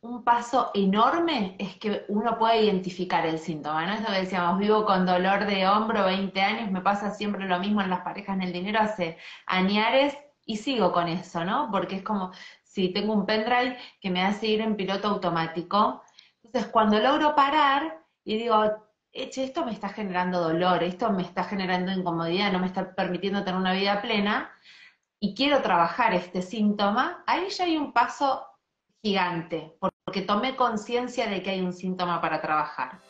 un paso enorme es que uno puede identificar el síntoma, ¿no? Esto que decíamos, vivo con dolor de hombro 20 años, me pasa siempre lo mismo en las parejas, en el dinero, hace añares y sigo con eso, ¿no? Porque es como si tengo un pendrive que me hace ir en piloto automático. Entonces, cuando logro parar y digo, che, esto me está generando dolor, esto me está generando incomodidad, no me está permitiendo tener una vida plena, y quiero trabajar este síntoma, ahí ya hay un paso gigante, porque tomé conciencia de que hay un síntoma para trabajar.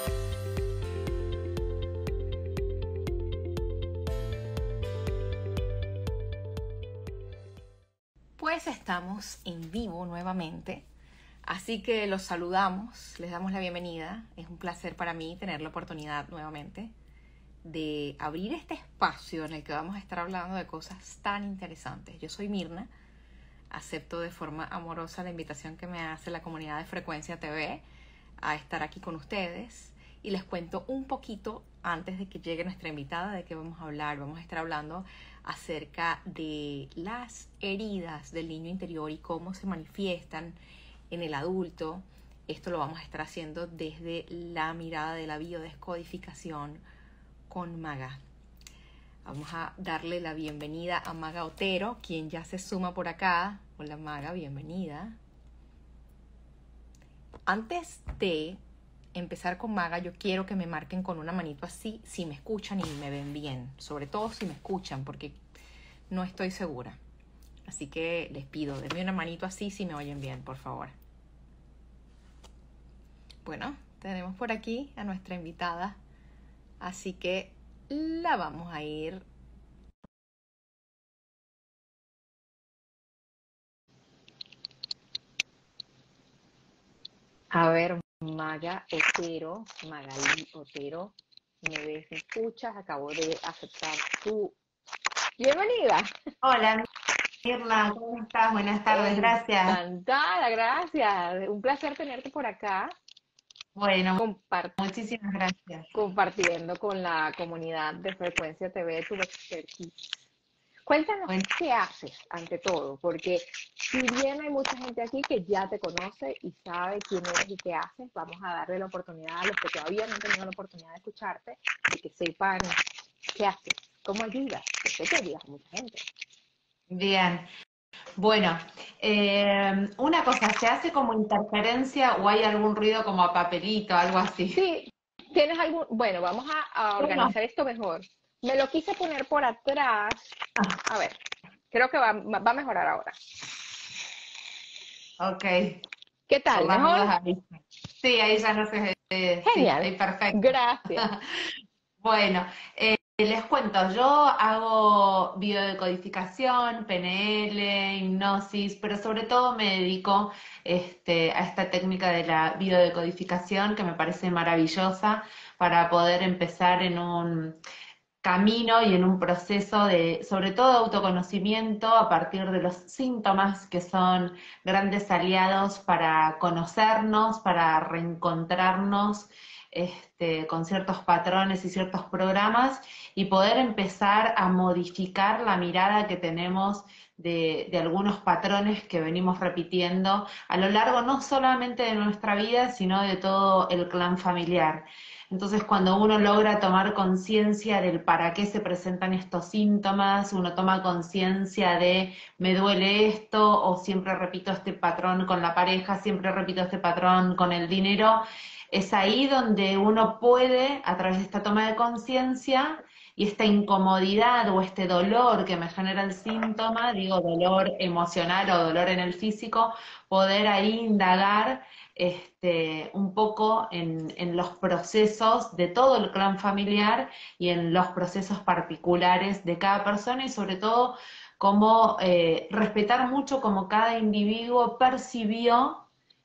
Pues estamos en vivo nuevamente, así que los saludamos, les damos la bienvenida. Es un placer para mí tener la oportunidad nuevamente de abrir este espacio en el que vamos a estar hablando de cosas tan interesantes. Yo soy Mirna, acepto de forma amorosa la invitación que me hace la comunidad de Frecuencia TV a estar aquí con ustedes y les cuento un poquito antes de que llegue nuestra invitada de qué vamos a hablar. Vamos a estar hablando acerca de las heridas del niño interior y cómo se manifiestan en el adulto. Esto lo vamos a estar haciendo desde la mirada de la biodescodificación con Maga. Vamos a darle la bienvenida a Maga Otero, quien ya se suma por acá. Hola Maga, bienvenida. Antes de empezar con Maga, yo quiero que me marquen con una manito así si me escuchan y me ven bien. Sobre todo si me escuchan, porque no estoy segura. Así que les pido, denme una manito así si me oyen bien, por favor. Bueno, tenemos por aquí a nuestra invitada, así que la vamos a ir. A ver, Maga Otero, Magalí Otero, ¿me ves, me escuchas? Acabo de aceptar tu bienvenida. Hola Mirna, ¿cómo estás? Buenas tardes, gracias. Encantada, gracias. Un placer tenerte por acá Bueno, compart- muchísimas gracias. compartiendo con la comunidad de Frecuencia TV tu expertise. Cuéntanos Bueno, qué haces ante todo, porque si bien hay mucha gente aquí que ya te conoce y sabe quién eres y qué haces, vamos a darle la oportunidad a los que todavía no han tenido la oportunidad de escucharte, de que sepan qué haces, cómo ayudas, que sé que ayudas a mucha gente. bien. Bueno, una cosa, ¿se hace como interferencia o hay algún ruido como a papelito, algo así? Sí, ¿tienes algún? Bueno, vamos a Bueno, organizar esto mejor. Me lo quise poner por atrás. A ver, creo que va a mejorar ahora. ok, ¿Qué por tal? las ¿Mejor? dudas ahí. Sí, ahí ya no sé, sí, Genial. ahí perfecto. Gracias. Bueno, les cuento, yo hago biodecodificación, PNL, hipnosis, pero sobre todo me dedico a esta técnica de la biodecodificación que me parece maravillosa para poder empezar en un camino y en un proceso de, sobre todo, autoconocimiento a partir de los síntomas que son grandes aliados para conocernos, para reencontrarnos con ciertos patrones y ciertos programas y poder empezar a modificar la mirada que tenemos de algunos patrones que venimos repitiendo a lo largo no solamente de nuestra vida, sino de todo el clan familiar. Entonces, cuando uno logra tomar conciencia del para qué se presentan estos síntomas, uno toma conciencia de me duele esto o siempre repito este patrón con la pareja, siempre repito este patrón con el dinero, es ahí donde uno puede, a través de esta toma de conciencia y esta incomodidad o este dolor que me genera el síntoma, digo dolor emocional o dolor en el físico, poder ahí indagar un poco en los procesos de todo el clan familiar y en los procesos particulares de cada persona y sobre todo cómo respetar mucho cómo cada individuo percibió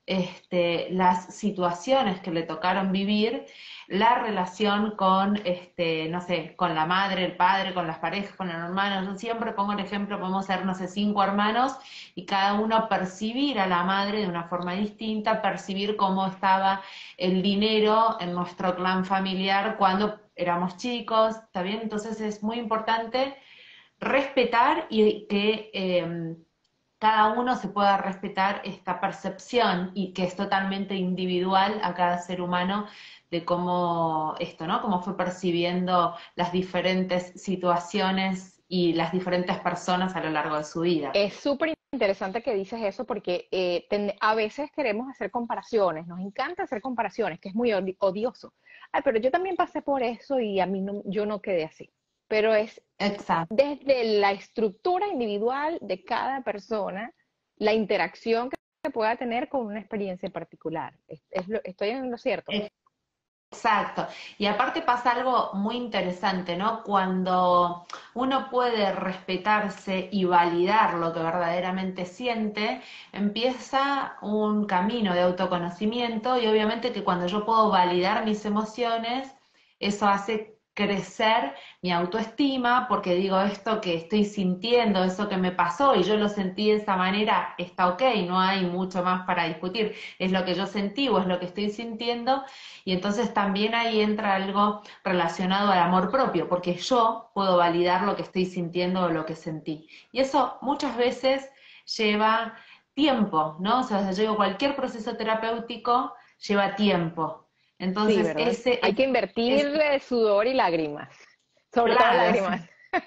las situaciones que le tocaron vivir, la relación con, no sé, con la madre, el padre, con las parejas, con los hermanos. Yo siempre pongo el ejemplo, podemos ser, no sé, 5 hermanos y cada uno percibir a la madre de una forma distinta, percibir cómo estaba el dinero en nuestro clan familiar cuando éramos chicos, ¿está bien? Entonces es muy importante respetar y que cada uno se pueda respetar esta percepción y que es totalmente individual a cada ser humano de cómo esto, ¿no? Cómo fue percibiendo las diferentes situaciones y las diferentes personas a lo largo de su vida. Es súper interesante que dices eso porque a veces queremos hacer comparaciones, nos encanta hacer comparaciones, que es muy odioso. Ay, pero yo también pasé por eso y a mí no, yo no quedé así. Pero es Exacto. desde la estructura individual de cada persona, la interacción que pueda tener con una experiencia particular. Estoy en lo cierto. Exacto. Y aparte pasa algo muy interesante, ¿no? Cuando uno puede respetarse y validar lo que verdaderamente siente, empieza un camino de autoconocimiento y obviamente que cuando yo puedo validar mis emociones, eso hace crecer mi autoestima, porque digo, esto que estoy sintiendo, eso que me pasó y yo lo sentí de esa manera, está ok, no hay mucho más para discutir, es lo que yo sentí o es lo que estoy sintiendo y entonces también ahí entra algo relacionado al amor propio, porque yo puedo validar lo que estoy sintiendo o lo que sentí. Y eso muchas veces lleva tiempo, ¿no? O sea, yo digo, cualquier proceso terapéutico lleva tiempo. Sí, Entonces, ¿verdad? Hay que invertir es sudor y lágrimas, sobre todo claro, lágrimas.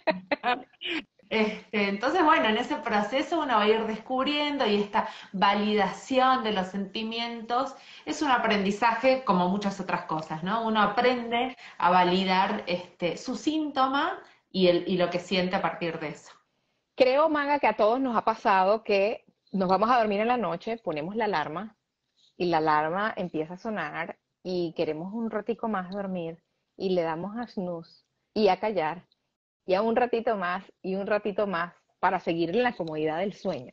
entonces, bueno, en ese proceso uno va a ir descubriendo y esta validación de los sentimientos es un aprendizaje como muchas otras cosas, ¿no? Uno aprende a validar su síntoma y lo que siente a partir de eso. Creo, Maga, que a todos nos ha pasado que nos vamos a dormir en la noche, ponemos la alarma y la alarma empieza a sonar y queremos un ratico más dormir y le damos a snooze y a callar y a un ratito más y un ratito más para seguir en la comodidad del sueño.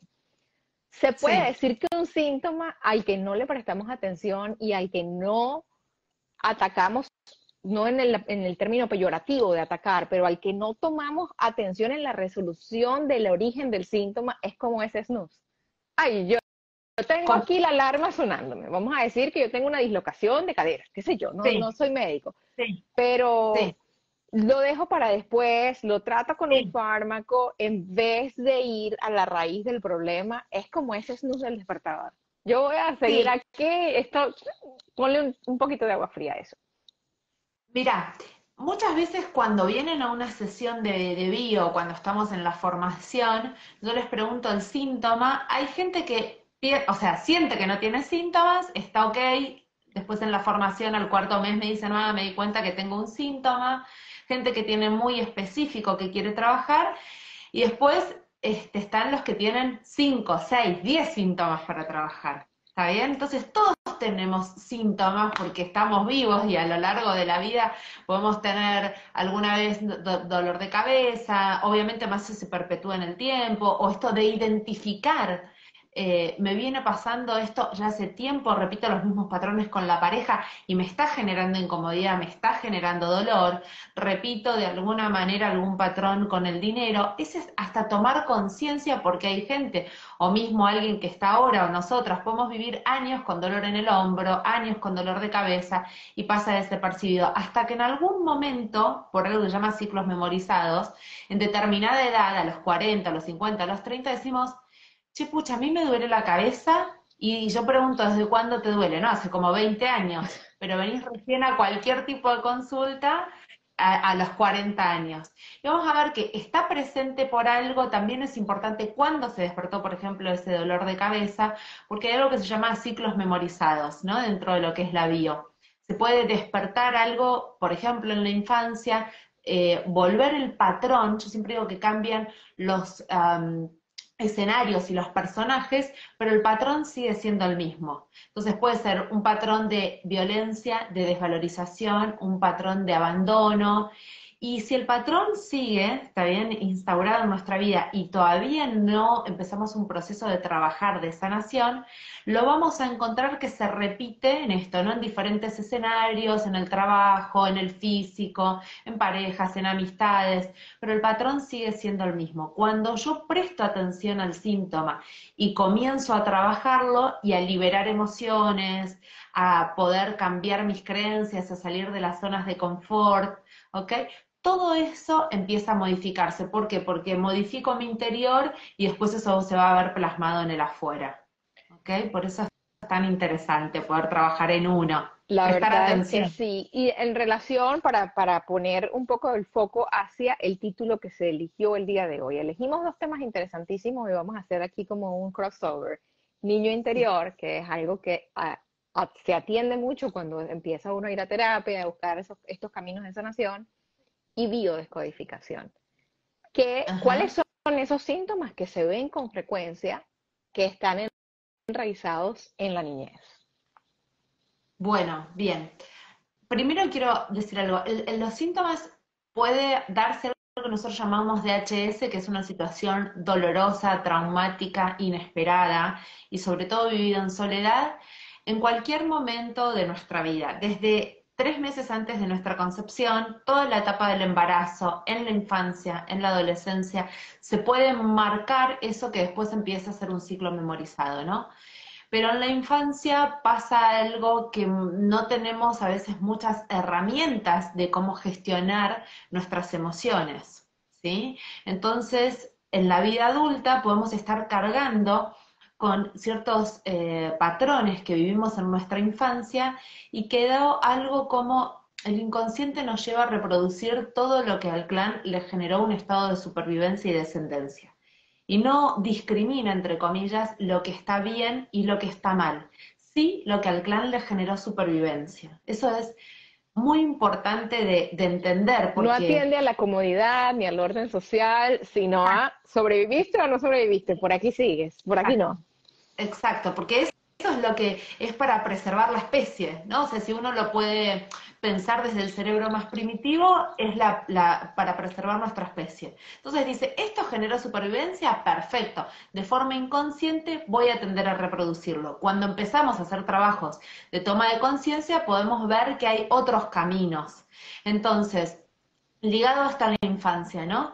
Se puede Sí, decir que un síntoma al que no le prestamos atención y al que no atacamos, no en el término peyorativo de atacar, pero al que no tomamos atención en la resolución del origen del síntoma, es como ese snooze. Ay, yo tengo com- aquí la alarma sonándome. Vamos a decir que yo tengo una dislocación de cadera, qué sé yo, no, no sí, soy médico, sí, pero sí, lo dejo para después, lo trato con un sí, fármaco, en vez de ir a la raíz del problema, es como ese snooze del despertador. Yo voy a seguir sí. aquí, esto, ponle un poquito de agua fría a eso. Mira, muchas veces cuando vienen a una sesión de bio, cuando estamos en la formación, yo les pregunto el síntoma, hay gente que, o sea, siente que no tiene síntomas, está ok, después en la formación al cuarto mes me dicen, ah, me di cuenta que tengo un síntoma, gente que tiene muy específico que quiere trabajar, y después están los que tienen 5, 6, 10 síntomas para trabajar. ¿Está bien? Entonces todos tenemos síntomas porque estamos vivos y a lo largo de la vida podemos tener alguna vez dolor de cabeza, obviamente más si se perpetúa en el tiempo, o esto de identificar. Me viene pasando esto ya hace tiempo, repito los mismos patrones con la pareja y me está generando incomodidad, me está generando dolor, repito de alguna manera algún patrón con el dinero, ese es hasta tomar conciencia porque hay gente, o mismo alguien que está ahora o nosotras, podemos vivir años con dolor en el hombro, años con dolor de cabeza y pasa desapercibido, hasta que en algún momento, por algo que se llama ciclos memorizados, en determinada edad, a los 40, a los 50, a los 30, decimos, che, pucha, a mí me duele la cabeza y yo pregunto, ¿desde cuándo te duele? No, hace como 20 años, pero venís recién a cualquier tipo de consulta a los 40 años. Y vamos a ver que está presente por algo, también es importante cuándo se despertó, por ejemplo, ese dolor de cabeza, porque hay algo que se llama ciclos memorizados, ¿no? Dentro de lo que es la bio. Se puede despertar algo, por ejemplo, en la infancia, volver el patrón, yo siempre digo que cambian los escenarios y los personajes, pero el patrón sigue siendo el mismo. Entonces puede ser un patrón de violencia, de desvalorización, un patrón de abandono. Y si el patrón sigue, está bien, instaurado en nuestra vida y todavía no empezamos un proceso de trabajar de sanación, lo vamos a encontrar que se repite en esto, ¿no? En diferentes escenarios, en el trabajo, en el físico, en parejas, en amistades, pero el patrón sigue siendo el mismo. Cuando yo presto atención al síntoma y comienzo a trabajarlo y a liberar emociones, a poder cambiar mis creencias, a salir de las zonas de confort, ¿ok? todo eso empieza a modificarse. ¿Por qué? Porque modifico mi interior y después eso se va a ver plasmado en el afuera. ¿Ok? Por eso es tan interesante poder trabajar en uno, La prestar verdad es que atención. sí. Y en relación, para poner un poco el foco hacia el título que se eligió el día de hoy, elegimos dos temas interesantísimos y vamos a hacer aquí como un crossover. Niño Sí. interior, que es algo que se atiende mucho cuando empieza uno a ir a terapia, a buscar estos caminos de sanación, y biodescodificación. ¿Cuáles Ajá. son esos síntomas que se ven con frecuencia que están enraizados en la niñez? Bueno, bien. Primero quiero decir algo. Los síntomas puede darse algo que nosotros llamamos DHS, que es una situación dolorosa, traumática, inesperada y sobre todo vivida en soledad en cualquier momento de nuestra vida, desde 3 meses antes de nuestra concepción, toda la etapa del embarazo, en la infancia, en la adolescencia, se puede marcar eso que después empieza a ser un ciclo memorizado, ¿no? Pero en la infancia pasa algo que no tenemos a veces muchas herramientas de cómo gestionar nuestras emociones, ¿sí? Entonces, en la vida adulta podemos estar cargando con ciertos patrones que vivimos en nuestra infancia y quedó algo como el inconsciente nos lleva a reproducir todo lo que al clan le generó un estado de supervivencia y descendencia y no discrimina, entre comillas, lo que está bien y lo que está mal. Sí, lo que al clan le generó supervivencia. Eso es muy importante de entender No porque, atiende a la comodidad ni al orden social, sino a sobreviviste o no sobreviviste, por aquí sigues, por aquí no. exacto, porque eso es lo que es para preservar la especie, ¿no? O sea, si uno lo puede pensar desde el cerebro más primitivo, es para preservar nuestra especie. Entonces dice, ¿esto genera supervivencia? Perfecto. De forma inconsciente voy a tender a reproducirlo. Cuando empezamos a hacer trabajos de toma de conciencia, podemos ver que hay otros caminos. Entonces, ligado hasta la infancia, ¿no?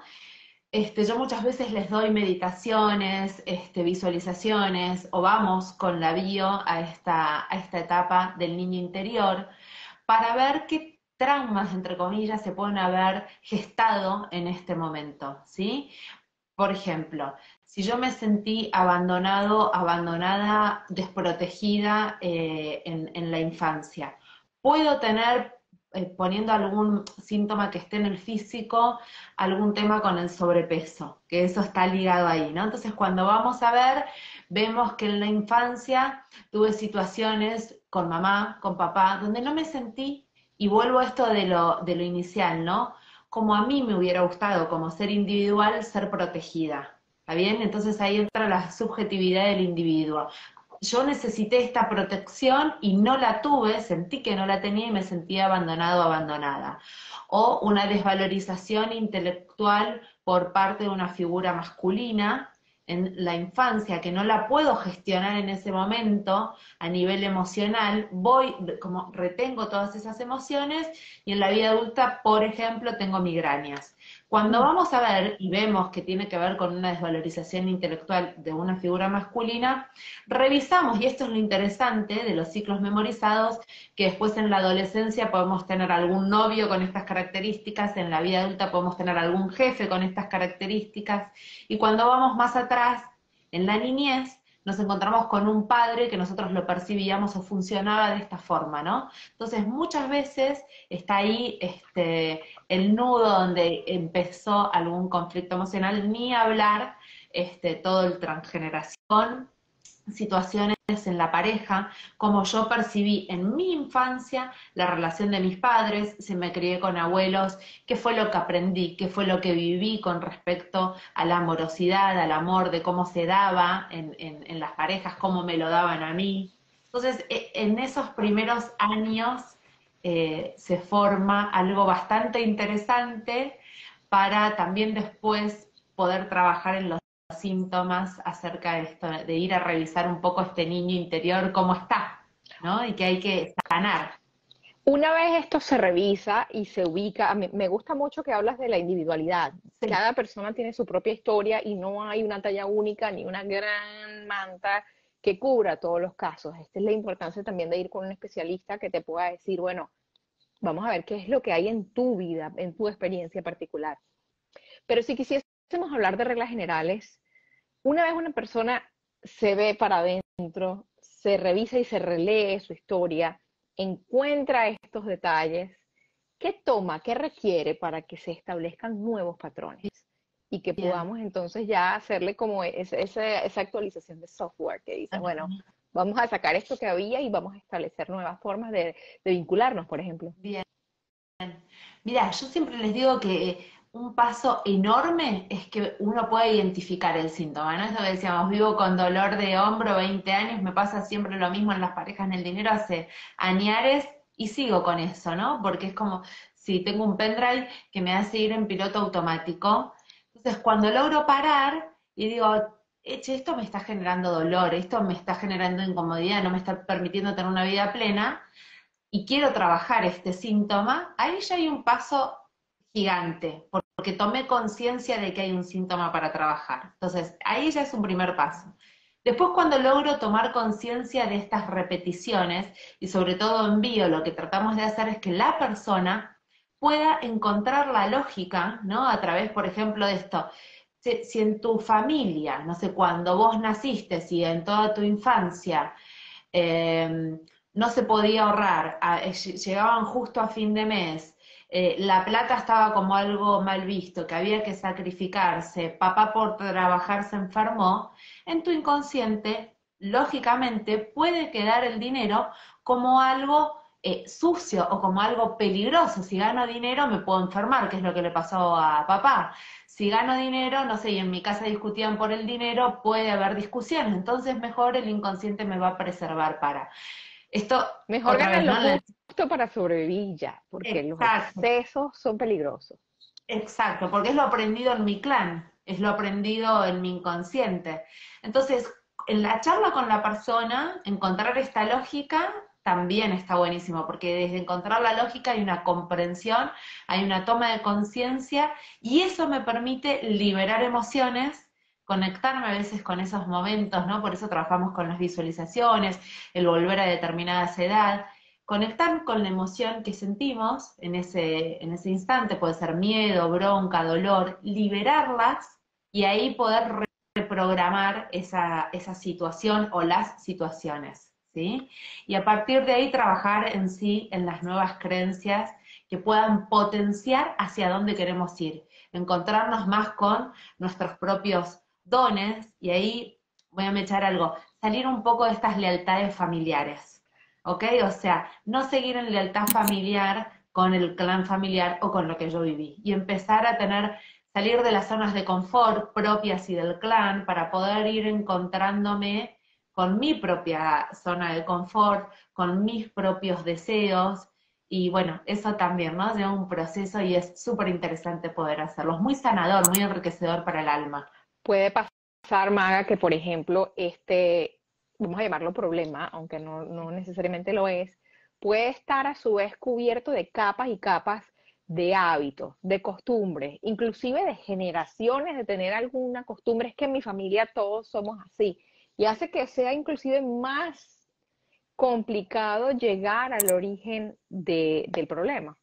Yo muchas veces les doy meditaciones, visualizaciones, o vamos con la bio a esta etapa del niño interior para ver qué traumas, entre comillas, se pueden haber gestado en este momento, ¿sí? Por ejemplo, si yo me sentí abandonado, abandonada, desprotegida en la infancia, puedo tener, poniendo algún síntoma que esté en el físico, algún tema con el sobrepeso, que eso está ligado ahí, ¿no? Entonces, cuando vamos a ver, vemos que en la infancia tuve situaciones con mamá, con papá, donde no me sentí, y vuelvo a esto de lo inicial, ¿no? Como a mí me hubiera gustado como ser individual, ser protegida. ¿Está bien? Entonces ahí entra la subjetividad del individuo. Yo necesité esta protección y no la tuve, sentí que no la tenía y me sentía abandonado o abandonada. O una desvalorización intelectual por parte de una figura masculina en la infancia que no la puedo gestionar en ese momento a nivel emocional, voy, como retengo todas esas emociones y en la vida adulta, por ejemplo, tengo migrañas. Cuando Mm. vamos a ver y vemos que tiene que ver con una desvalorización intelectual de una figura masculina, revisamos, y esto es lo interesante de los ciclos memorizados, que después en la adolescencia podemos tener algún novio con estas características, en la vida adulta podemos tener algún jefe con estas características, y cuando vamos más atrás, en la niñez, nos encontramos con un padre que nosotros lo percibíamos o funcionaba de esta forma, ¿no? Entonces, muchas veces está ahí el nudo donde empezó algún conflicto emocional, ni hablar todo el transgeneración, situaciones en la pareja, como yo percibí en mi infancia la relación de mis padres, si me crié con abuelos, qué fue lo que aprendí, qué fue lo que viví con respecto a la amorosidad, al amor, de cómo se daba en las parejas, cómo me lo daban a mí. Entonces, en esos primeros años se forma algo bastante interesante para también después poder trabajar en los síntomas acerca de esto, de ir a revisar un poco este niño interior, cómo está, ¿no? Y que hay que sanar. Una vez esto se revisa y se ubica, a mí me gusta mucho que hablas de la individualidad. Sí, Cada persona tiene su propia historia y no hay una talla única ni una gran manta que cubra todos los casos. Esta es la importancia también de ir con un especialista que te pueda decir, bueno, Vamos a ver qué es lo que hay en tu vida, en tu experiencia particular. Pero si quisiésemos hablar de reglas generales, una vez una persona se ve para adentro, se revisa y se relee su historia, encuentra estos detalles, ¿qué toma, qué requiere para que se establezcan nuevos patrones? Y que Bien. podamos entonces ya hacerle como esa actualización de software que dice, bueno, vamos a sacar esto que había y vamos a establecer nuevas formas de vincularnos, por ejemplo. Bien. Mira, yo siempre les digo que un paso enorme es que uno pueda identificar el síntoma, ¿no? Eso que decíamos, vivo con dolor de hombro 20 años, me pasa siempre lo mismo en las parejas en el dinero hace añares y sigo con eso, ¿no? Porque es como si tengo un pendrive que me hace ir en piloto automático. Entonces, cuando logro parar y digo, che, esto me está generando dolor, esto me está generando incomodidad, no me está permitiendo tener una vida plena, y quiero trabajar este síntoma, ahí ya hay un paso gigante, porque tomé conciencia de que hay un síntoma para trabajar. Entonces, ahí ya es un primer paso. Después, cuando logro tomar conciencia de estas repeticiones, y sobre todo en bio, lo que tratamos de hacer es que la persona pueda encontrar la lógica, ¿no? A través, por ejemplo, de esto. Si en tu familia, no sé, cuando vos naciste, si en toda tu infancia, eh, no se podía ahorrar, llegaban justo a fin de mes, la plata estaba como algo mal visto, que había que sacrificarse, papá por trabajar se enfermó, en tu inconsciente, lógicamente, puede quedar el dinero como algo sucio o como algo peligroso. Si gano dinero me puedo enfermar, que es lo que le pasó a papá. Si gano dinero, no sé, y en mi casa discutían por el dinero, puede haber discusiones, entonces mejor el inconsciente me va a preservar para. Esto, Mejor otra ganar vez, lo ¿no? justo para sobrevivir ya, porque los Exacto, excesos son peligrosos. exacto, porque es lo aprendido en mi clan, es lo aprendido en mi inconsciente. Entonces, en la charla con la persona, encontrar esta lógica también está buenísimo, porque desde encontrar la lógica hay una comprensión, hay una toma de conciencia, y eso me permite liberar emociones, conectarme a veces con esos momentos, ¿no? Por eso trabajamos con las visualizaciones, el volver a determinadas edades, conectar con la emoción que sentimos en ese instante, puede ser miedo, bronca, dolor, liberarlas y ahí poder reprogramar esa situación o las situaciones, ¿sí? Y a partir de ahí trabajar en sí, en las nuevas creencias que puedan potenciar hacia dónde queremos ir, encontrarnos más con nuestros propios dones y ahí voy a echar algo, salir un poco de estas lealtades familiares. ¿Ok? O sea, no seguir en lealtad familiar con el clan familiar o con lo que yo viví. Y empezar a salir de las zonas de confort propias y del clan para poder ir encontrándome con mi propia zona de confort, con mis propios deseos. Y bueno, eso también, ¿no? Lleva un proceso y es súper interesante poder hacerlo. Es muy sanador, muy enriquecedor para el alma. Puede pasar, Maga, que por ejemplo, vamos a llamarlo problema, aunque no necesariamente lo es, puede estar a su vez cubierto de capas y capas de hábitos, de costumbres, inclusive de generaciones de tener alguna costumbre. Es que en mi familia todos somos así. Y hace que sea inclusive más complicado llegar al origen del problema.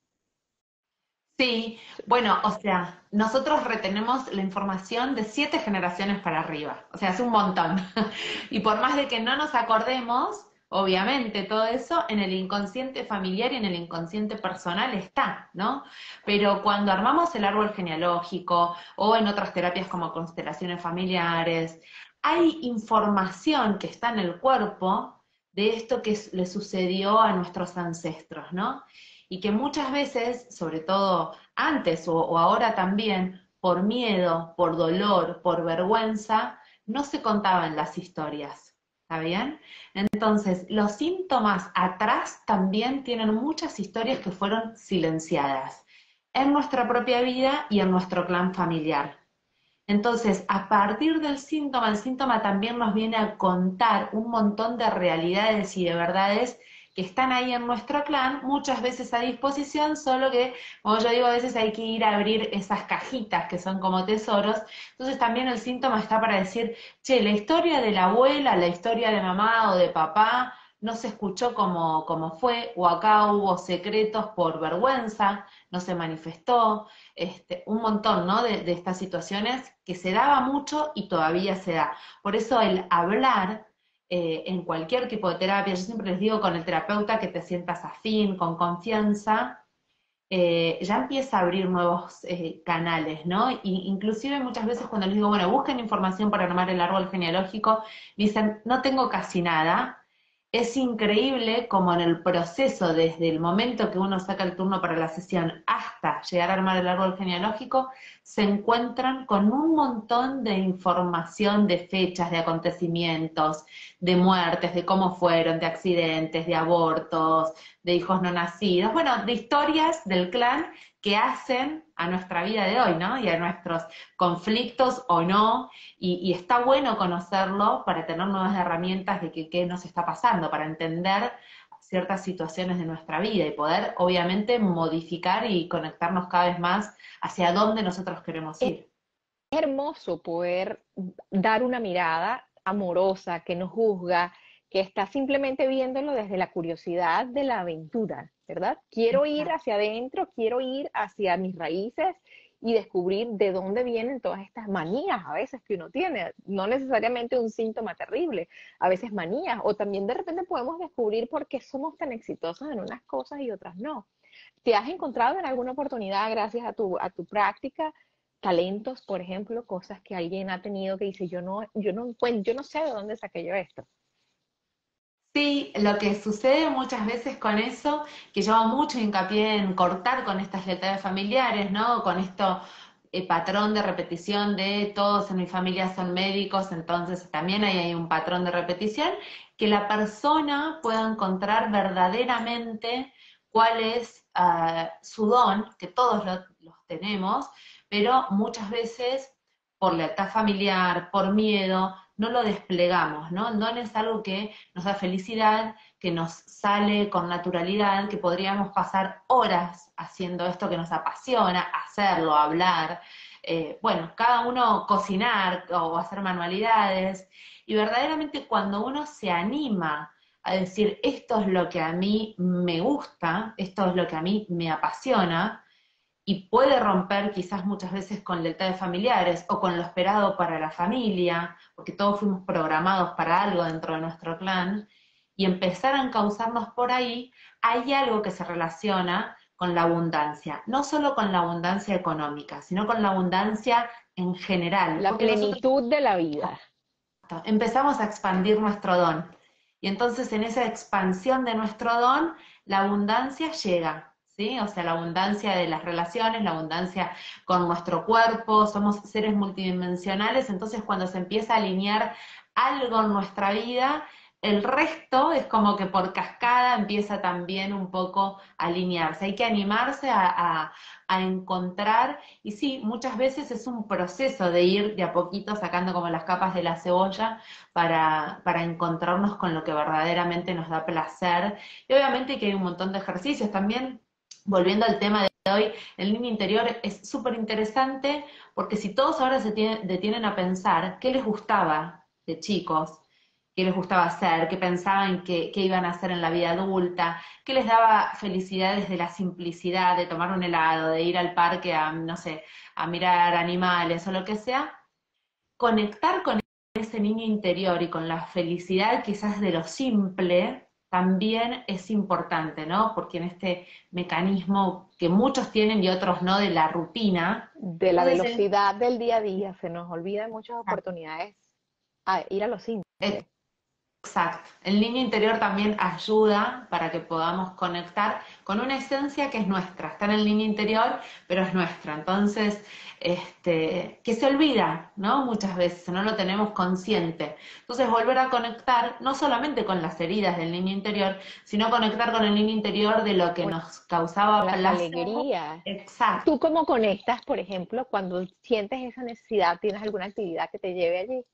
Sí, bueno, o sea, nosotros retenemos la información de 7 generaciones para arriba, o sea, es un montón. Y por más de que no nos acordemos, obviamente todo eso en el inconsciente familiar y en el inconsciente personal está, ¿no? Pero cuando armamos el árbol genealógico o en otras terapias como constelaciones familiares, hay información que está en el cuerpo de esto que le sucedió a nuestros ancestros, ¿no? Y que muchas veces, sobre todo antes o ahora también, por miedo, por dolor, por vergüenza, no se contaban las historias. ¿Está bien? Entonces, los síntomas atrás también tienen muchas historias que fueron silenciadas en nuestra propia vida y en nuestro clan familiar. Entonces, a partir del síntoma, el síntoma también nos viene a contar un montón de realidades y de verdades que están ahí en nuestro clan, muchas veces a disposición, solo que, como yo digo, a veces hay que ir a abrir esas cajitas que son como tesoros. Entonces también el síntoma está para decir, che, la historia de la abuela, la historia de mamá o de papá, no se escuchó como fue, o acá hubo secretos por vergüenza, no se manifestó, un montón, ¿no? De estas situaciones que se daba mucho y todavía se da. Por eso el hablar en cualquier tipo de terapia, yo siempre les digo con el terapeuta que te sientas afín, con confianza, ya empieza a abrir nuevos canales, ¿no? Y inclusive muchas veces cuando les digo, bueno, busquen información para armar el árbol genealógico, dicen, no tengo casi nada. Es increíble como en el proceso, desde el momento que uno saca el turno para la sesión hasta llegar a armar el árbol genealógico, se encuentran con un montón de información, de fechas, de acontecimientos, de muertes, de cómo fueron, de accidentes, de abortos, de hijos no nacidos, bueno, de historias del clan que hacen a nuestra vida de hoy, ¿no? Y a nuestros conflictos o no, y está bueno conocerlo para tener nuevas herramientas de qué nos está pasando, para entender ciertas situaciones de nuestra vida y poder, obviamente, modificar y conectarnos cada vez más hacia dónde nosotros queremos ir. Hermoso poder dar una mirada amorosa, que no juzga, que está simplemente viéndolo desde la curiosidad de la aventura, ¿verdad? Quiero ir Exacto. hacia adentro, quiero ir hacia mis raíces y descubrir de dónde vienen todas estas manías a veces que uno tiene, no necesariamente un síntoma terrible, a veces manías, o también de repente podemos descubrir por qué somos tan exitosos en unas cosas y otras no. ¿Te has encontrado en alguna oportunidad, gracias a tu práctica, talentos, por ejemplo, cosas que alguien ha tenido que dice, yo no encuentro, yo no sé de dónde saqué yo esto? Sí, lo que sucede muchas veces con eso, que yo hago mucho hincapié en cortar con estas lealtades familiares, ¿no? Con esto, patrón de repetición de todos en mi familia son médicos, entonces también hay un patrón de repetición, que la persona pueda encontrar verdaderamente cuál es su don, que todos los tenemos, pero muchas veces por lealtad familiar, por miedo, no lo desplegamos, ¿no? El don es algo que nos da felicidad, que nos sale con naturalidad, que podríamos pasar horas haciendo esto que nos apasiona, hacerlo, hablar, bueno, cada uno cocinar o hacer manualidades, y verdaderamente cuando uno se anima a decir, esto es lo que a mí me gusta, esto es lo que a mí me apasiona, y puede romper quizás muchas veces con lealtades familiares o con lo esperado para la familia, porque todos fuimos programados para algo dentro de nuestro clan, y empezar a encauzarnos por ahí, hay algo que se relaciona con la abundancia, no solo con la abundancia económica, sino con la abundancia en general, La porque nosotros plenitud de la vida. empezamos a expandir nuestro don. Y entonces en esa expansión de nuestro don, la abundancia llega, ¿sí? O sea, la abundancia de las relaciones, la abundancia con nuestro cuerpo, somos seres multidimensionales, entonces cuando se empieza a alinear algo en nuestra vida, el resto es como que por cascada empieza también un poco a alinearse. Hay que animarse a encontrar, y sí, muchas veces es un proceso de ir de a poquito sacando como las capas de la cebolla para encontrarnos con lo que verdaderamente nos da placer. Y obviamente que hay un montón de ejercicios también. Volviendo al tema de hoy, el niño interior es súper interesante porque si todos ahora detienen a pensar qué les gustaba de chicos, qué les gustaba hacer, qué pensaban que iban a hacer en la vida adulta, qué les daba felicidad desde la simplicidad de tomar un helado, de ir al parque a, no sé, a mirar animales o lo que sea, conectar con ese niño interior y con la felicidad quizás de lo simple también es importante, ¿no? Porque en este mecanismo que muchos tienen y otros no de la rutina, De la entonces velocidad del día a día, se nos olvida en muchas oportunidades a ir a lo simple. exacto. El niño interior también ayuda para que podamos conectar con una esencia que es nuestra. Está en el niño interior, pero es nuestra. Entonces, que se olvida, ¿no? Muchas veces, no lo tenemos consciente. Entonces, volver a conectar no solamente con las heridas del niño interior, sino conectar con el niño interior de lo que Con nos causaba las placer. alegrías. Exacto. ¿Tú cómo conectas, por ejemplo, cuando sientes esa necesidad? ¿Tienes alguna actividad que te lleve allí?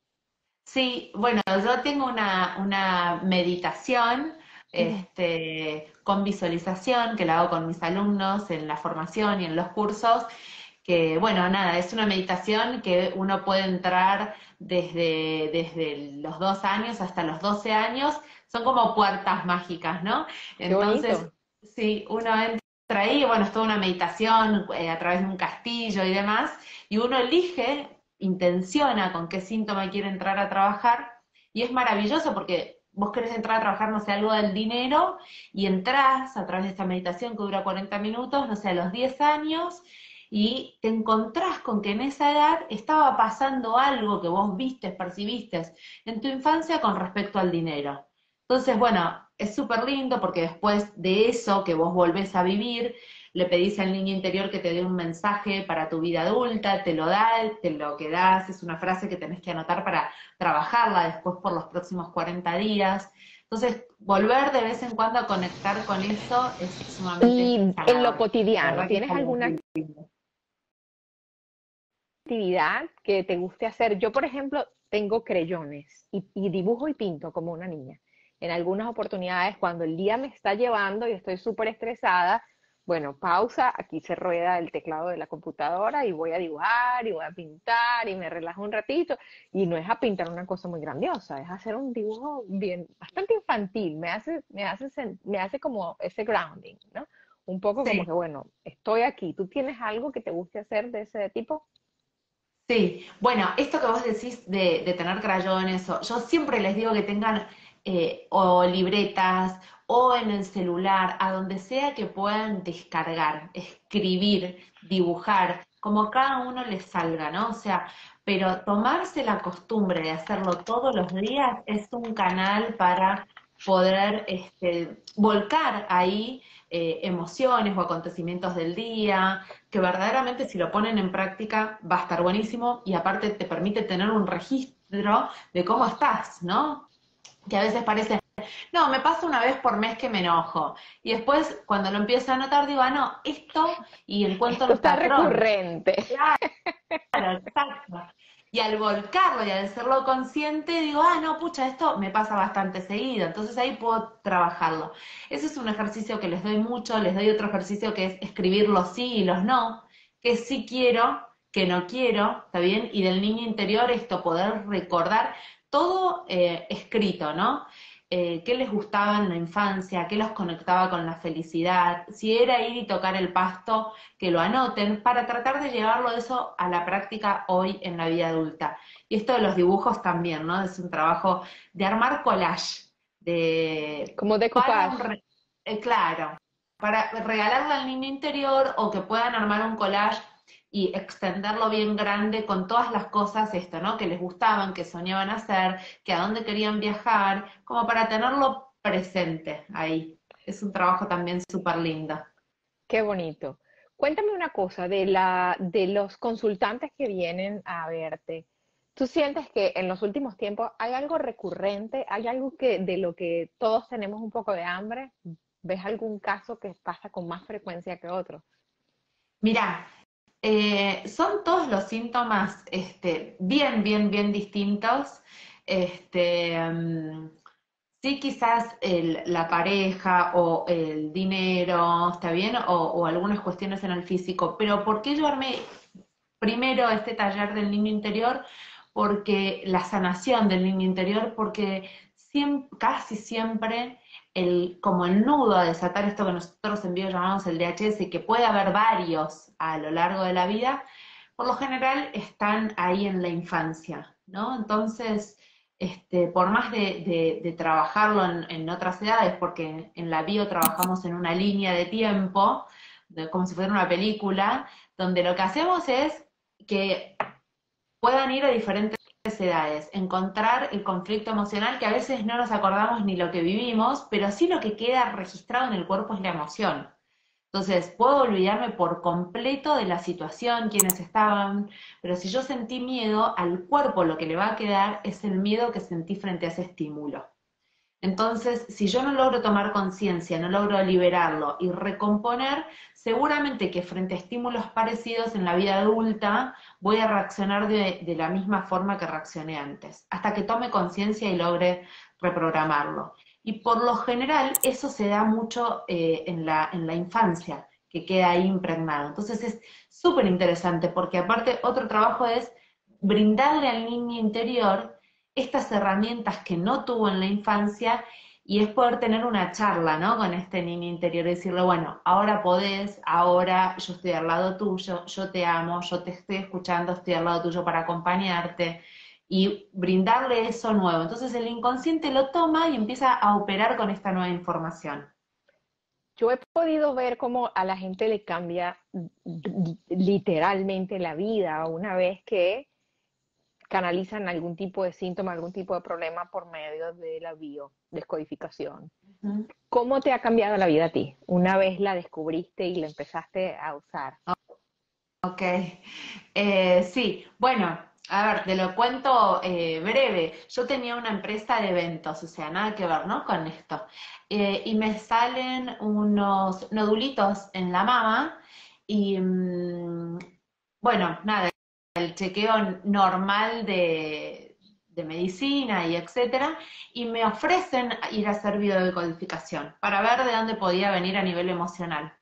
Sí, bueno, yo tengo una meditación Ujú. con visualización que la hago con mis alumnos en la formación y en los cursos, que, bueno, nada, es una meditación que uno puede entrar desde los 2 años hasta los 12 años, son como puertas mágicas, ¿no? Qué Entonces, bonito. sí, uno entra ahí, bueno, es toda una meditación a través de un castillo y demás, y uno elige, intenciona con qué síntoma quiere entrar a trabajar, y es maravilloso porque vos querés entrar a trabajar, no sé, algo del dinero, y entrás a través de esta meditación que dura 40 minutos, no sé, a los 10 años, y te encontrás con que en esa edad estaba pasando algo que vos vistes, percibiste en tu infancia con respecto al dinero. Entonces, bueno, es súper lindo porque después de eso que vos volvés a vivir, le pedís al niño interior que te dé un mensaje para tu vida adulta, te lo da, te lo quedás, es una frase que tenés que anotar para trabajarla después por los próximos 40 días. Entonces, volver de vez en cuando a conectar con eso es sumamente Y en lo sanador. La cotidiano, verdad que es ¿tienes algo alguna muy lindo. actividad que te guste hacer? Yo, por ejemplo, tengo creyones y dibujo y pinto como una niña. En algunas oportunidades, cuando el día me está llevando y estoy súper estresada, bueno, pausa, aquí se rueda el teclado de la computadora y voy a dibujar y voy a pintar y me relajo un ratito. Y no es a pintar una cosa muy grandiosa, es hacer un dibujo bien, bastante infantil, me hace como ese grounding, ¿no? Un poco como Sí, que, bueno, estoy aquí. ¿Tú tienes algo que te guste hacer de ese tipo? sí, bueno, esto que vos decís de tener crayones, yo siempre les digo que tengan o libretas o en el celular, a donde sea que puedan descargar, escribir, dibujar, como cada uno les salga, ¿no? O sea, pero tomarse la costumbre de hacerlo todos los días es un canal para poder volcar ahí emociones o acontecimientos del día, que verdaderamente si lo ponen en práctica va a estar buenísimo y aparte te permite tener un registro de cómo estás, ¿no? Que a veces parece, no, me pasa una vez por mes que me enojo. Y después cuando lo empiezo a notar digo, ah, no, esto y encuentro Esto el está patrón. recurrente. Claro, exacto. Y al volcarlo y al hacerlo consciente, digo, ah, no, pucha, esto me pasa bastante seguido, entonces ahí puedo trabajarlo. Ese es un ejercicio que les doy mucho, les doy otro ejercicio que es escribir los sí y los no, que sí quiero, que no quiero, ¿está bien? Y del niño interior esto, poder recordar todo escrito, ¿no? Qué les gustaba en la infancia, qué los conectaba con la felicidad, si era ir y tocar el pasto, que lo anoten para tratar de llevarlo eso a la práctica hoy en la vida adulta. Y esto de los dibujos también, ¿no? Es un trabajo de armar collage, de, Como para decoupage. claro, para regalarle al niño interior o que puedan armar un collage y extenderlo bien grande con todas las cosas esto, ¿no? Que les gustaban, que soñaban hacer, que a dónde querían viajar, como para tenerlo presente ahí. Es un trabajo también súper lindo. Qué bonito. Cuéntame una cosa de los consultantes que vienen a verte. ¿Tú sientes que en los últimos tiempos hay algo recurrente? ¿Hay algo que de lo que todos tenemos un poco de hambre? ¿Ves algún caso que pasa con más frecuencia que otro? Mirá, son todos los síntomas bien distintos. Este, mm, sí, quizás la pareja o el dinero, ¿está bien? O algunas cuestiones en el físico. Pero ¿por qué yo armé primero este taller del niño interior? Porque la sanación del niño interior, porque casi siempre como el nudo a desatar esto que nosotros en bio llamamos el DHS, que puede haber varios a lo largo de la vida, por lo general están ahí en la infancia, ¿no? Entonces, por más de trabajarlo en otras edades, porque en la bio trabajamos en una línea de tiempo, como si fuera una película, donde lo que hacemos es que puedan ir a diferentes edades, encontrar el conflicto emocional que a veces no nos acordamos ni lo que vivimos, pero sí lo que queda registrado en el cuerpo es la emoción. Entonces, puedo olvidarme por completo de la situación, quiénes estaban, pero si yo sentí miedo, al cuerpo lo que le va a quedar es el miedo que sentí frente a ese estímulo. Entonces, si yo no logro tomar conciencia, no logro liberarlo y recomponer, seguramente que frente a estímulos parecidos en la vida adulta voy a reaccionar de la misma forma que reaccioné antes, hasta que tome conciencia y logre reprogramarlo. Y por lo general eso se da mucho en la infancia, que queda ahí impregnado. Entonces es súper interesante porque aparte otro trabajo es brindarle al niño interior estas herramientas que no tuvo en la infancia y es poder tener una charla, ¿no? Con este niño interior y decirle, bueno, ahora podés, ahora yo estoy al lado tuyo, yo te amo, yo te estoy escuchando, estoy al lado tuyo para acompañarte y brindarle eso nuevo. Entonces el inconsciente lo toma y empieza a operar con esta nueva información. Yo he podido ver cómo a la gente le cambia literalmente la vida una vez que canalizan algún tipo de síntoma, algún tipo de problema por medio de la biodescodificación. ¿Mm? ¿Cómo te ha cambiado la vida a ti una vez la descubriste y la empezaste a usar? Ok, sí, bueno, a ver, te lo cuento breve. Yo tenía una empresa de eventos, o sea, nada que ver, ¿no? Con esto. Y me salen unos nodulitos en la mama y, bueno, nada, el chequeo normal de medicina y etcétera, y me ofrecen ir a hacer biodecodificación para ver de dónde podía venir a nivel emocional.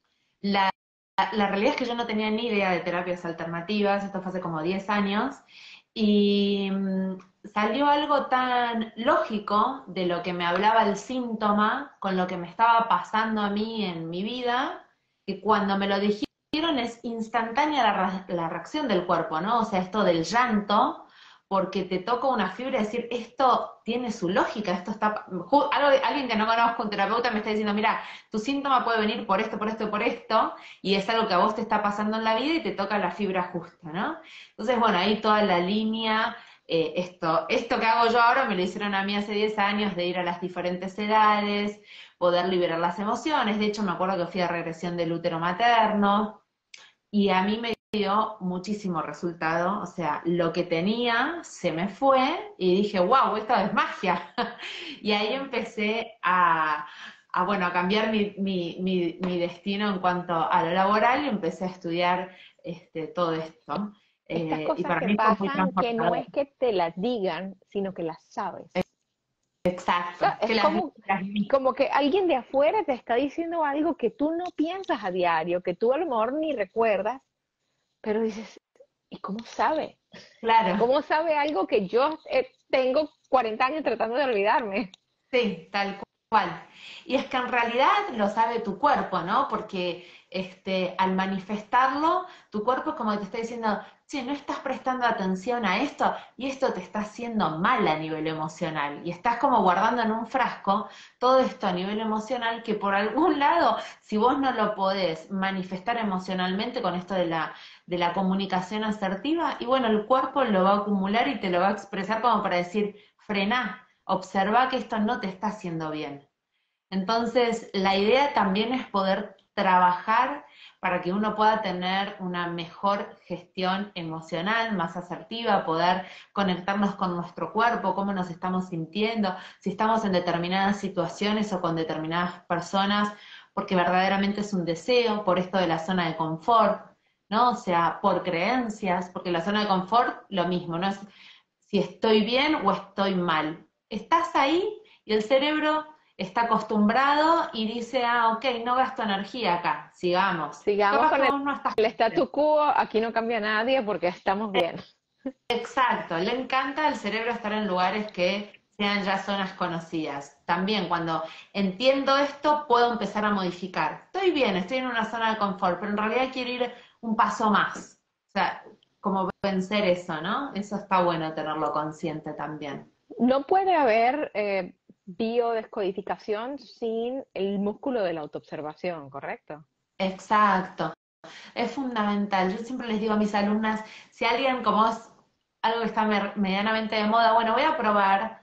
La realidad es que yo no tenía ni idea de terapias alternativas, esto fue hace como 10 años, y salió algo tan lógico de lo que me hablaba el síntoma con lo que me estaba pasando a mí en mi vida, que cuando me lo dijeron es instantánea la reacción del cuerpo, ¿no? O sea, esto del llanto, porque te toca una fibra y decir, esto tiene su lógica, esto está... alguien que no conozco, un terapeuta, me está diciendo, mira, tu síntoma puede venir por esto, por esto y por esto, y es algo que a vos te está pasando en la vida y te toca la fibra justa, ¿no? Entonces, bueno, ahí toda la línea, esto que hago yo ahora me lo hicieron a mí hace 10 años, de ir a las diferentes edades, poder liberar las emociones. De hecho, me acuerdo que fui a regresión del útero materno, y a mí me dio muchísimo resultado, o sea, lo que tenía se me fue y dije, wow, esto es magia. Y ahí empecé bueno, a cambiar mi destino en cuanto a lo laboral y empecé a estudiar todo esto. Estas Y cosas para que mí fue muy pasan que no transformador. es que te las digan, sino que las sabes. O Exacto, sea, que es las viví. como que alguien de afuera te está diciendo algo que tú no piensas a diario, que tú a lo mejor ni recuerdas, pero dices, ¿y cómo sabe? Claro. ¿Cómo sabe algo que yo tengo 40 años tratando de olvidarme? Sí, tal cual. Y es que en realidad lo sabe tu cuerpo, ¿no? Porque al manifestarlo, tu cuerpo es como que te está diciendo, che, no estás prestando atención a esto y esto te está haciendo mal a nivel emocional. Y estás como guardando en un frasco todo esto a nivel emocional que por algún lado, si vos no lo podés manifestar emocionalmente con esto de la comunicación asertiva, y bueno, el cuerpo lo va a acumular y te lo va a expresar como para decir, frená. Observa que esto no te está haciendo bien. Entonces, la idea también es poder trabajar para que uno pueda tener una mejor gestión emocional, más asertiva, poder conectarnos con nuestro cuerpo, cómo nos estamos sintiendo, si estamos en determinadas situaciones o con determinadas personas, porque verdaderamente es un deseo, por esto de la zona de confort, ¿no? O sea, por creencias, porque la zona de confort, lo mismo, ¿no? Es si estoy bien o estoy mal. Estás ahí y el cerebro está acostumbrado y dice, ah, ok, no gasto energía acá, sigamos. Sigamos Capaz con que vos no estás el bien. status quo, aquí no cambia nadie porque estamos bien. Exacto, le encanta al cerebro estar en lugares que sean ya zonas conocidas. También cuando entiendo esto, puedo empezar a modificar. Estoy bien, estoy en una zona de confort, pero en realidad quiero ir un paso más. O sea, como vencer eso, ¿no? Eso está bueno tenerlo consciente también. No puede haber biodescodificación sin el músculo de la autoobservación, ¿correcto? Exacto. Es fundamental. Yo siempre les digo a mis alumnas, si alguien como es algo que está medianamente de moda, bueno, voy a probar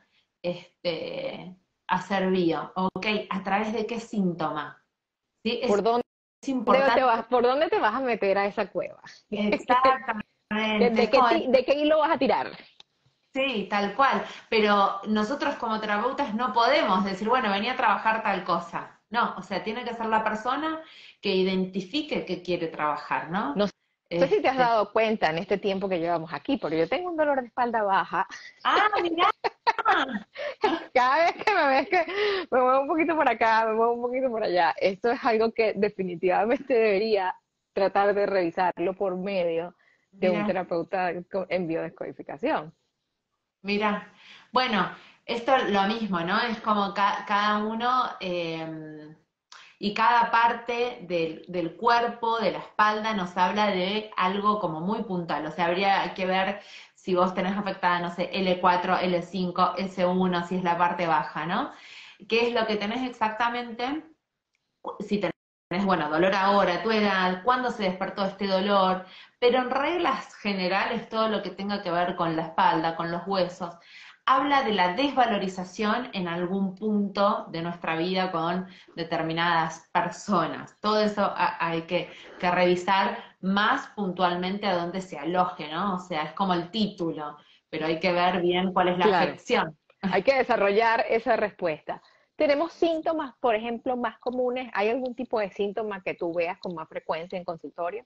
hacer bio. Ok, ¿a través de qué síntoma? ¿Sí? ¿Por dónde Es importante. por dónde te vas a meter a esa cueva? Exactamente. ¿De Es como de qué hilo vas a tirar? sí, tal cual. Pero nosotros como terapeutas no podemos decir, bueno, venía a trabajar tal cosa. No, o sea, tiene que ser la persona que identifique que quiere trabajar, ¿no? No No sé si te has Este, dado cuenta en este tiempo que llevamos aquí, porque yo tengo un dolor de espalda baja. mirá. Cada vez que me ves que me muevo un poquito por acá, me muevo un poquito por allá, esto es algo que definitivamente debería tratar de revisarlo por medio de un Mira, terapeuta en biodescodificación. mira. Bueno, esto es lo mismo, ¿no? Es como cada uno y cada parte del cuerpo, de la espalda, nos habla de algo como muy puntual. O sea, habría que ver si vos tenés afectada, no sé, L4, L5, S1, si es la parte baja, ¿no? ¿Qué es lo que tenés exactamente? Si tenés, bueno, dolor ahora, tu edad, cuándo se despertó este dolor, pero en reglas generales todo lo que tenga que ver con la espalda, con los huesos, habla de la desvalorización en algún punto de nuestra vida con determinadas personas. Todo eso hay que revisar más puntualmente a dónde se aloje, ¿no? O sea, es como el título, pero hay que ver bien cuál es la Claro, afección. hay que desarrollar esa respuesta. Tenemos síntomas, por ejemplo, más comunes. ¿Hay algún tipo de síntoma que tú veas con más frecuencia en consultorio?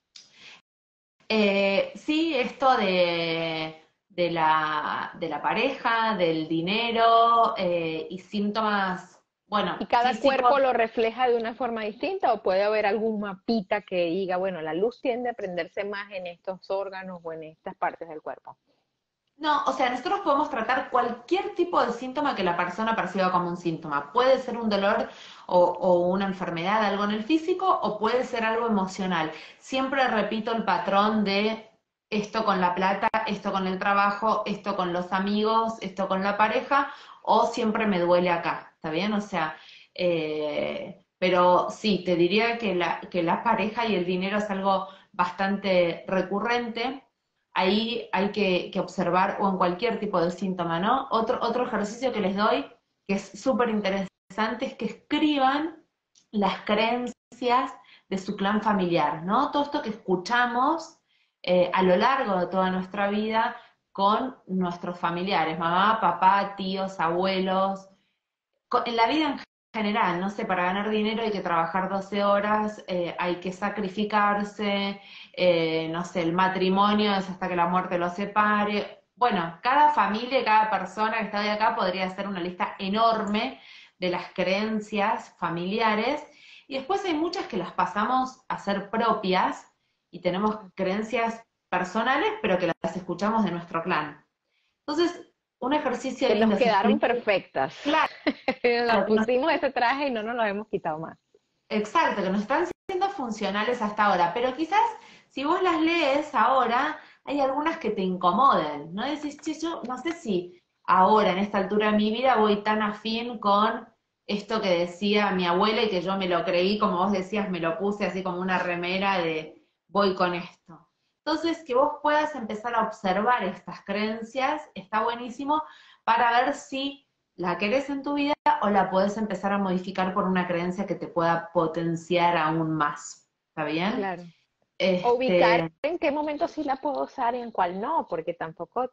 Sí, esto de la pareja, del dinero y síntomas, bueno, ¿Y cada físicos. cuerpo lo refleja de una forma distinta o puede haber algún mapita que diga, bueno, la luz tiende a prenderse más en estos órganos o en estas partes del cuerpo? No, o sea, nosotros podemos tratar cualquier tipo de síntoma que la persona perciba como un síntoma. Puede ser un dolor o una enfermedad, algo en el físico, o puede ser algo emocional. Siempre repito el patrón de esto con la plata, esto con el trabajo, esto con los amigos, esto con la pareja, o siempre me duele acá, ¿está bien? O sea, pero sí, te diría que la pareja y el dinero es algo bastante recurrente. Ahí hay que observar, o en cualquier tipo de síntoma, ¿no? Otro ejercicio que les doy, que es súper interesante, es que escriban las creencias de su clan familiar, ¿no? Todo esto que escuchamos a lo largo de toda nuestra vida con nuestros familiares, mamá, papá, tíos, abuelos, en la vida en general, no sé, para ganar dinero hay que trabajar 12 horas, hay que sacrificarse, no sé, el matrimonio es hasta que la muerte los separe. Bueno, cada familia y cada persona que está de acá podría hacer una lista enorme de las creencias familiares y después hay muchas que las pasamos a ser propias y tenemos creencias personales, pero que las escuchamos de nuestro clan. Entonces, un ejercicio Que nos lindo es quedaron escribir. perfectas. Claro, Nos que nos pusimos ese traje y no nos lo hemos quitado más. Exacto, que nos están siendo funcionales hasta ahora, pero quizás si vos las lees ahora, hay algunas que te incomoden, ¿no? Decís, che, yo no sé si ahora, en esta altura de mi vida, voy tan afín con esto que decía mi abuela y que yo me lo creí, como vos decías, me lo puse así como una remera de voy con esto. Entonces, que vos puedas empezar a observar estas creencias está buenísimo para ver si la querés en tu vida o la podés empezar a modificar por una creencia que te pueda potenciar aún más. ¿Está bien? Claro. O ubicar Este, en qué momento sí la puedo usar y en cuál no, porque tampoco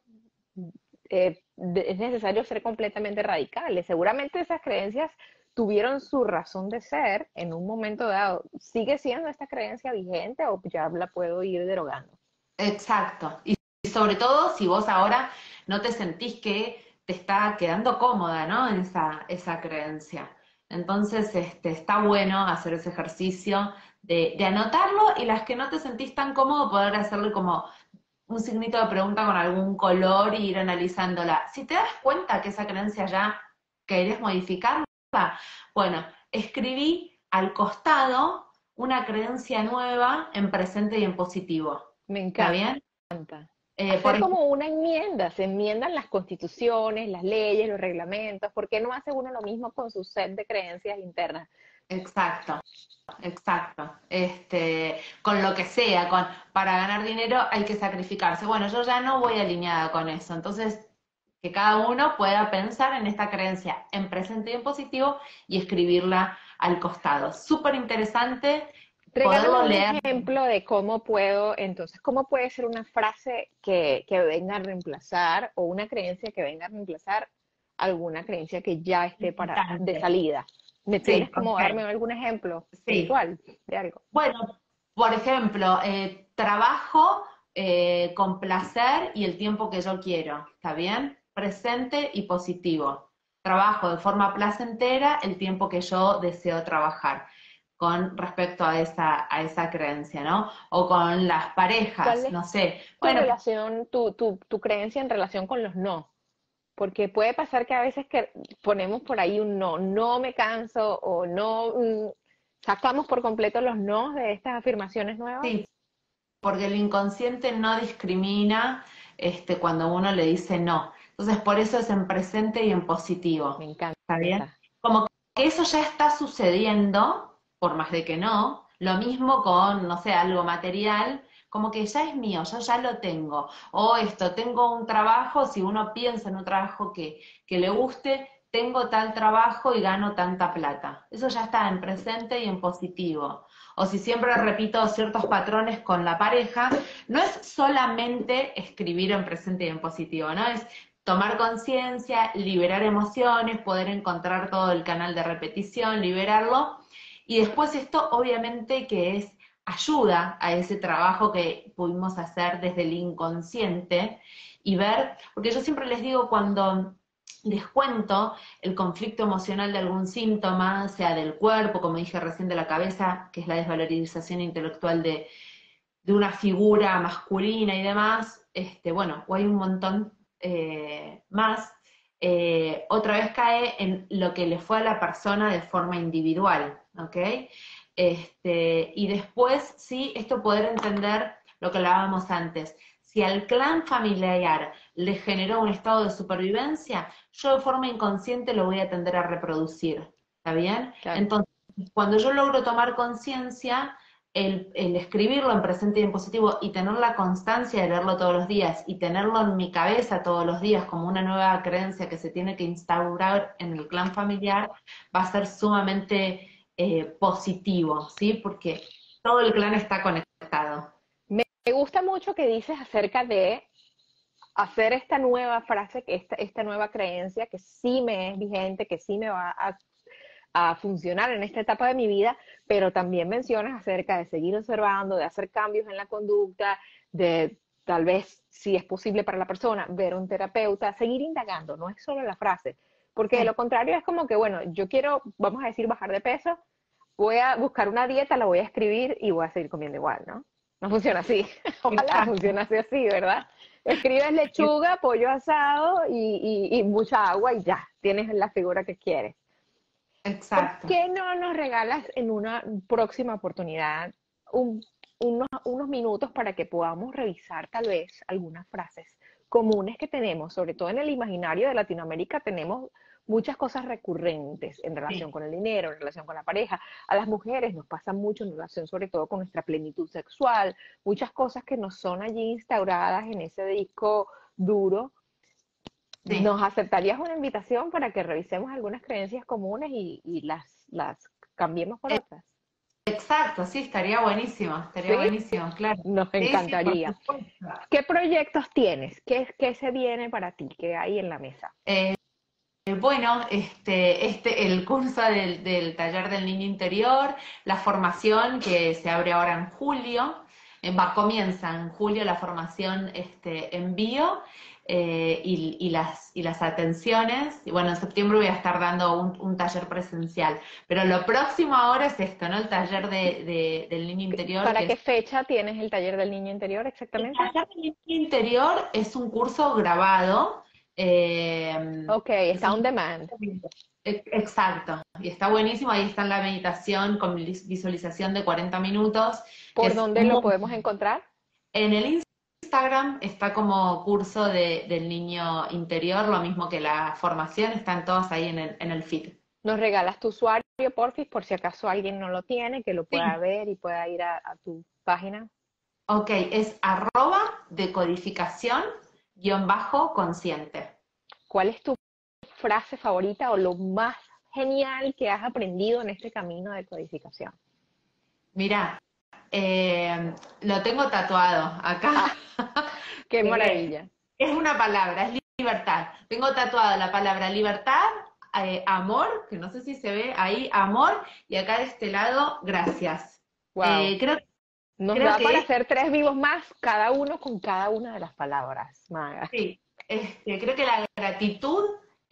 es necesario ser completamente radicales. Seguramente esas creencias tuvieron su razón de ser en un momento dado. ¿Sigue siendo esta creencia vigente o ya la puedo ir derogando? exacto. Y sobre todo si vos ahora no te sentís que te está quedando cómoda, ¿no? En esa creencia. Entonces, está bueno hacer ese ejercicio de anotarlo y las que no te sentís tan cómodo, poder hacerle como un signito de pregunta con algún color e ir analizándola. Si te das cuenta que esa creencia ya querés modificarla, bueno, escribí al costado una creencia nueva en presente y en positivo. Me ¿Está bien? encanta. Por Hacer ejemplo, como una enmienda, se enmiendan las constituciones, las leyes, los reglamentos. ¿Por qué no hace uno lo mismo con su set de creencias internas? exacto. Exacto. Con lo que sea, para ganar dinero hay que sacrificarse. Bueno, yo ya no voy alineada con eso. Entonces, que cada uno pueda pensar en esta creencia en presente y en positivo y escribirla al costado. Súper interesante Regálame poderlo un leer. ejemplo de cómo puedo, entonces, cómo puede ser una frase que venga a reemplazar o una creencia que venga a reemplazar alguna creencia que ya esté de Importante. salida. ¿Me Sí, tienes como ok. darme algún ejemplo Sí. puntual de algo? Bueno, Por ejemplo, trabajo con placer y el tiempo que yo quiero, ¿está bien? Presente y positivo. Trabajo de forma placentera el tiempo que yo deseo trabajar con respecto a esa creencia, ¿no? O con las ¿Cuál parejas, es no sé. tu Bueno, relación, tu creencia en relación con los no? Porque puede pasar que a veces que ponemos por ahí un no, no me canso o no, sacamos por completo los no de estas afirmaciones nuevas. sí, porque el inconsciente no discrimina cuando uno le dice no. Entonces, por eso es en presente y en Me positivo. ¿Está bien? encanta. Como que eso ya está sucediendo, por más de que no. Lo mismo con, no sé, algo material, como que ya es mío, yo ya lo tengo. O esto, tengo un trabajo, si uno piensa en un trabajo que le guste, tengo tal trabajo y gano tanta plata. Eso ya está en presente y en positivo. O si siempre repito ciertos patrones con la pareja, no es solamente escribir en presente y en positivo, ¿no? Es tomar conciencia, liberar emociones, poder encontrar todo el canal de repetición, liberarlo. Y después esto obviamente que es ayuda a ese trabajo que pudimos hacer desde el inconsciente y ver, porque yo siempre les digo cuando les cuento el conflicto emocional de algún síntoma, sea del cuerpo, como dije recién, de la cabeza, que es la desvalorización intelectual de una figura masculina y demás, bueno, o hay un montón más, otra vez cae en lo que le fue a la persona de forma individual, ¿ok? Y después, sí, esto poder entender lo que hablábamos antes. Si al clan familiar le generó un estado de supervivencia, yo de forma inconsciente lo voy a tender a reproducir, ¿está bien? Claro. Entonces, cuando yo logro tomar conciencia, el escribirlo en presente y en positivo y tener la constancia de leerlo todos los días y tenerlo en mi cabeza todos los días como una nueva creencia que se tiene que instaurar en el clan familiar, va a ser sumamente positivo, ¿sí? Porque todo el clan está conectado. Me gusta mucho que dices acerca de hacer esta nueva frase, que esta nueva creencia que sí me es vigente, que sí me va a funcionar en esta etapa de mi vida, pero también mencionas acerca de seguir observando, de hacer cambios en la conducta, de tal vez, si es posible para la persona, ver un terapeuta, seguir indagando, no es solo la frase, porque de Sí, lo contrario es como que, bueno, yo quiero, vamos a decir, bajar de peso, voy a buscar una dieta, la voy a escribir y voy a seguir comiendo igual, ¿no? No funciona así. Ojalá exacto. funcionase así, ¿verdad? Escribes lechuga, pollo asado y mucha agua y ya, tienes la figura que quieres. ¿Por Exacto. qué no nos regalas en una próxima oportunidad un- unos minutos para que podamos revisar tal vez algunas frases comunes que tenemos? Sobre todo en el imaginario de Latinoamérica tenemos muchas cosas recurrentes en relación Sí. con el dinero, en relación con la pareja. A las mujeres nos pasa mucho en relación sobre todo con nuestra plenitud sexual, muchas cosas que nos son allí instauradas en ese disco duro. Sí. ¿Nos aceptarías una invitación para que revisemos algunas creencias comunes y las cambiemos por otras? Exacto, sí, estaría ¿Sí? buenísimo, claro. Nos Sí, sí, por encantaría. supuesto. ¿Qué proyectos tienes? ¿Qué se viene para ti? ¿Qué hay en la mesa? Eh, Bueno, el curso del taller del niño interior, la formación que se abre ahora en julio, comienza en julio la formación en bio y las atenciones. Y bueno, en septiembre voy a estar dando un taller presencial. Pero lo próximo ahora es esto, ¿no? El taller del niño interior, ¿Para que qué es fecha tienes el taller del niño interior el exactamente? taller del niño interior es un curso grabado. Ok, Es está on un demand. Exacto, y está buenísimo, ahí está la meditación con visualización de 40 minutos, que ¿Por es dónde lo muy... podemos encontrar? En el Instagram está como curso del niño interior, lo mismo que la formación, están todos ahí en el feed. Nos regalas tu usuario, porfis, por si acaso alguien no lo tiene, que lo pueda Sí, ver y pueda ir a tu página. ok, es @decodificación guión bajo consciente. ¿Cuál es tu frase favorita o lo más genial que has aprendido en este camino de codificación? Mirá, lo tengo tatuado acá. Ah, qué Eh, maravilla. es una palabra, es libertad. Tengo tatuada la palabra libertad, amor, que no sé si se ve ahí, amor, y acá de este lado, gracias. Wow. Creo Nos Creo da para que hacer 3 vivos más, cada uno con cada una de las palabras, Maga. sí, creo que la gratitud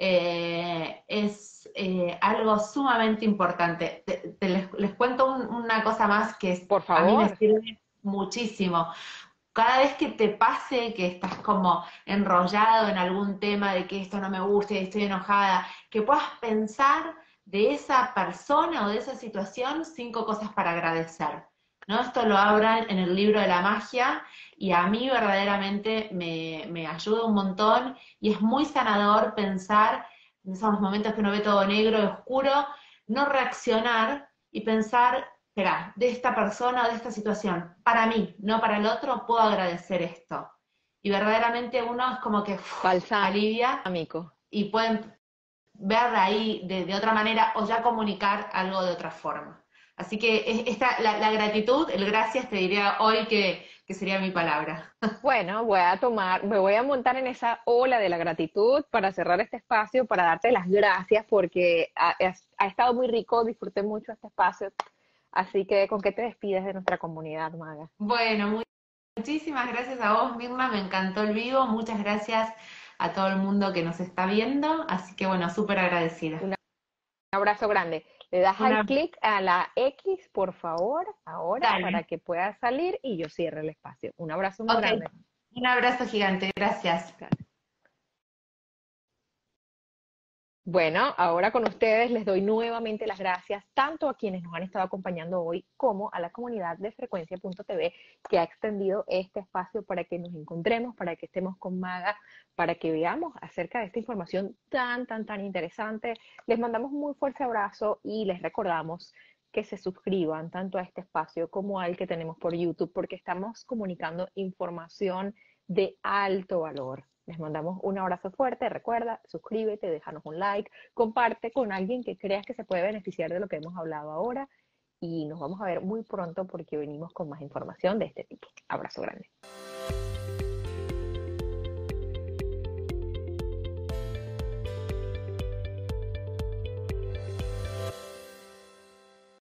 es algo sumamente importante. Les cuento una cosa más que Por a mí me favor. sirve muchísimo. Cada vez que te pase que estás como enrollado en algún tema de que esto no me gusta, estoy enojada, que puedas pensar de esa persona o de esa situación 5 cosas para agradecer. ¿No? Esto lo hablan en el libro de la magia y a mí verdaderamente me ayuda un montón y es muy sanador pensar en esos momentos que uno ve todo negro y oscuro, no reaccionar y pensar, espera, de esta persona o de esta situación, para mí, no para el otro, puedo agradecer esto. Y verdaderamente uno es como que alivia Balsámico. y pueden ver de ahí de otra manera o ya comunicar algo de otra forma. Así que la gratitud, el gracias, te diría hoy que sería mi palabra. Bueno, me voy a montar en esa ola de la gratitud para cerrar este espacio, para darte las gracias porque ha estado muy rico, disfruté mucho este espacio. Así que, ¿con qué te despides de nuestra comunidad, Maga? Bueno, muchísimas gracias a vos, Mirna, me encantó el vivo, muchas gracias a todo el mundo que nos está viendo, así que bueno, súper agradecida. Un abrazo grande. Le das al Una, clic a la X, por favor, ahora, para dale, que pueda salir y yo cierre el espacio. Un abrazo muy ok, grande. un abrazo gigante, gracias. Bueno, ahora con ustedes les doy nuevamente las gracias tanto a quienes nos han estado acompañando hoy como a la comunidad de Frecuencia.tv que ha extendido este espacio para que nos encontremos, para que estemos con Maga, para que veamos acerca de esta información tan interesante. Les mandamos un muy fuerte abrazo y les recordamos que se suscriban tanto a este espacio como al que tenemos por YouTube porque estamos comunicando información de alto valor. Les mandamos un abrazo fuerte. Recuerda, suscríbete, déjanos un like, comparte con alguien que creas que se puede beneficiar de lo que hemos hablado ahora y nos vamos a ver muy pronto porque venimos con más información de este tipo. Abrazo grande.